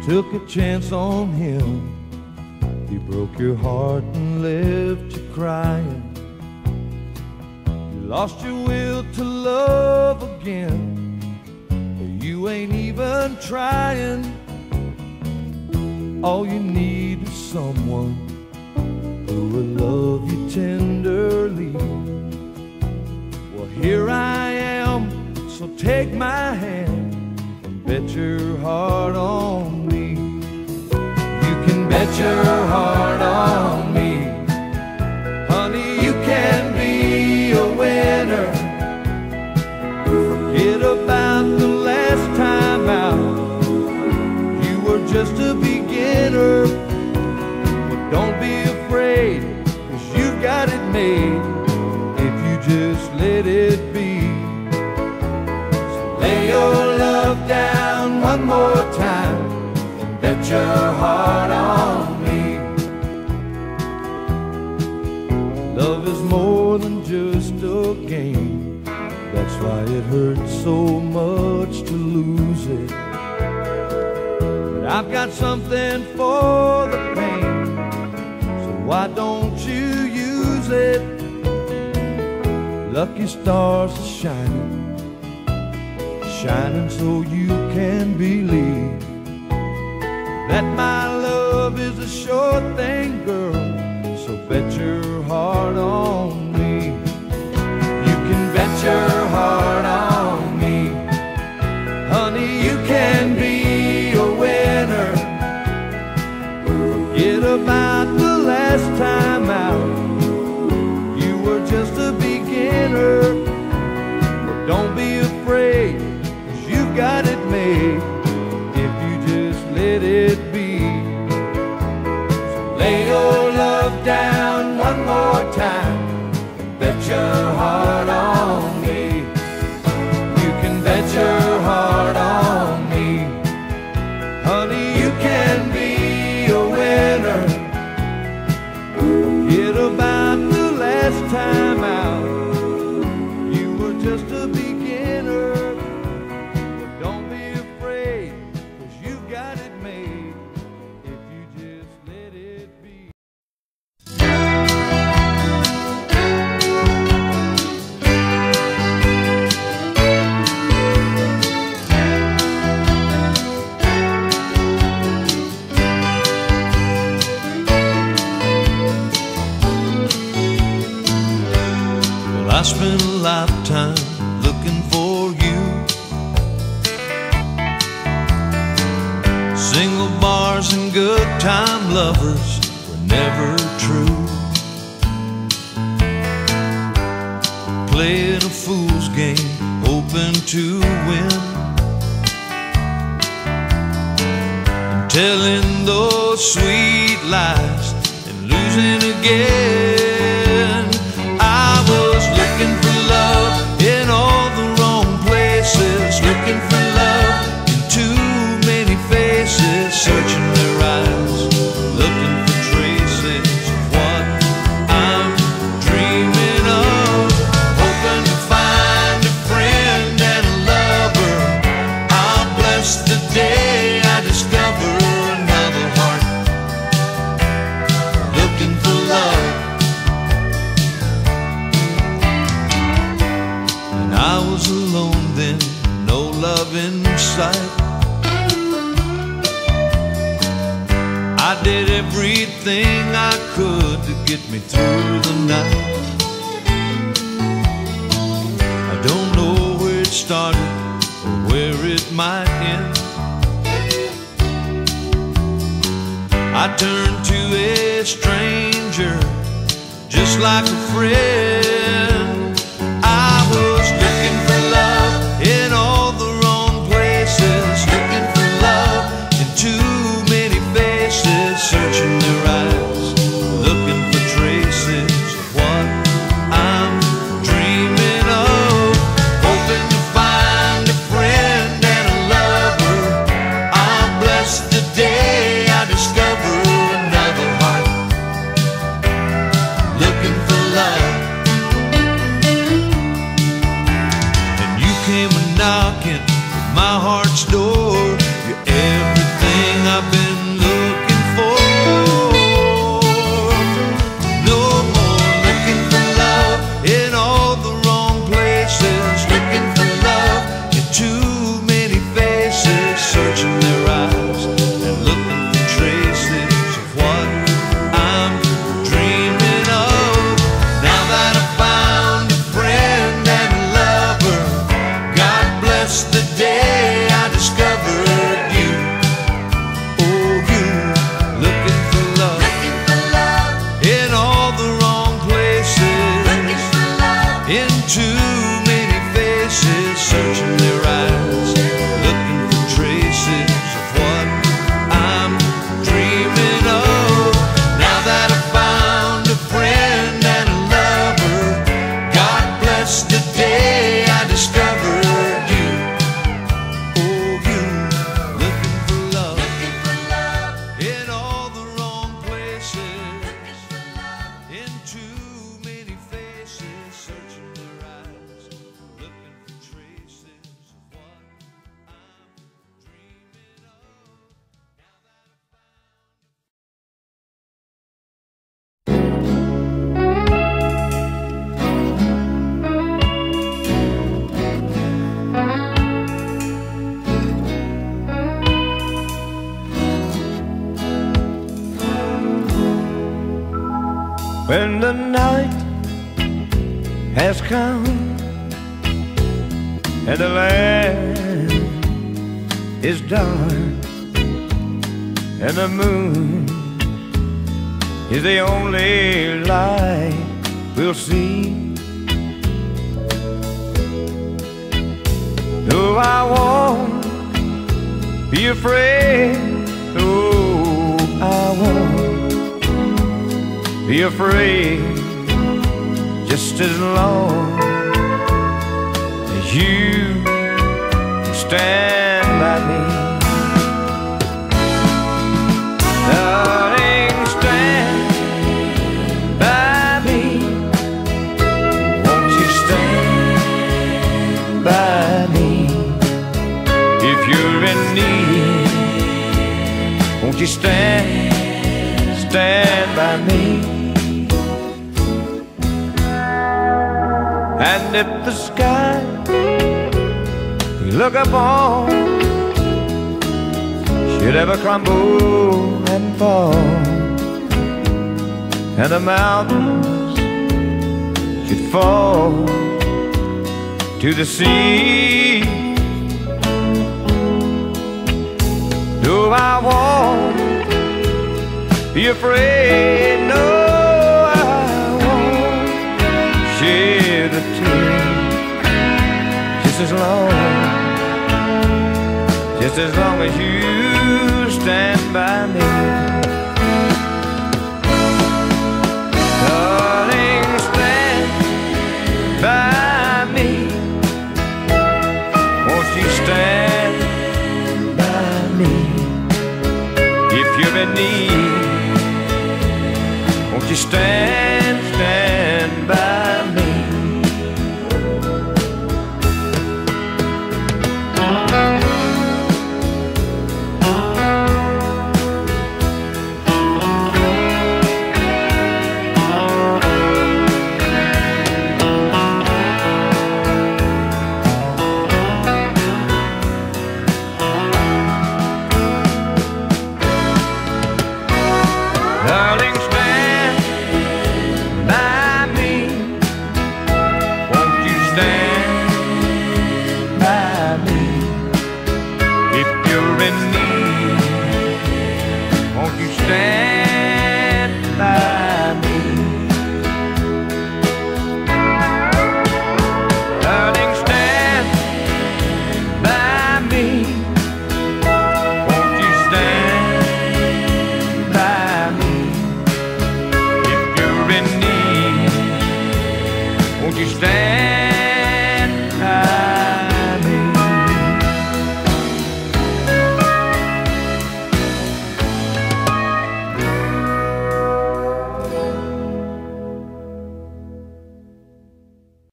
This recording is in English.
took a chance on him. He broke your heart and left you crying. You lost your will to love again. You ain't even trying. All you need is someone who will love you tenderly. Well, here I am, so take my hand and bet your heart on me. You can bet your heart on me. Honey, you can be a winner. Forget about the last time out. You were just a beginner. But don't be afraid, 'cause you've got it made if you just let it be. So lay your love down one more time and bet your heart on me. Love is more than just a game. That's why it hurts so much to lose it. But I've got something for the pain, so why don't you use it? Lucky stars are shining, shining so you can believe that my love is a sure thing, girl. So bet your heart on me. You can bet your heart on me. Honey, you can be a winner. Forget about the last time out. You were just a beginner. But don't be afraid, 'cause you've got it made if you just let it be. So lay your love down one more time and bet your heart on me. You can bet your heart on me. Honey, you can be a winner. Forget about the last time out. You were just a beginner. But don't be afraid, 'cause you've got it made if you just let it be. I spent a lifetime looking for you. Single bars and good time lovers were never true. Playing a fool's game, hoping to win, and telling those sweet lies and losing again. I was looking for love in all the wrong places, looking for love in too many faces, searching their eyes, looking for traces of what I'm dreaming of, hoping to find a friend and a lover. I'll bless the day I discover another heart looking for love. I was alone then, no love in sight. I did everything I could to get me through the night. I don't know where it started or where it might end. I turned to a stranger just like a friend. I was looking for love in all the wrong places, looking for love in too many faces, searching their eyes, looking for traces of what I'm dreaming of, hoping to find a friend and a lover. I'll bless the day I discover another heart looking for love. when the night has come and the land is dark and the moon is the only light we'll see. No, I won't be afraid. No, I won't be afraid, just as long as you stand by me. Darling, stand by me. Won't you stand by me? If you're in need, won't you stand by me? And if the sky you look upon should ever crumble and fall, and the mountains should fall to the sea, no, I won't be afraid. No, I won't shed a tear, just as long as you stand by me. Darling, stand by me. Won't you stand by me? If you're in need, won't you stand by me? Darling, stand by me. Won't you stand by me? If you're in need, won't you stand by me? Darling, stand by me. Won't you stand by me? Won't you stand?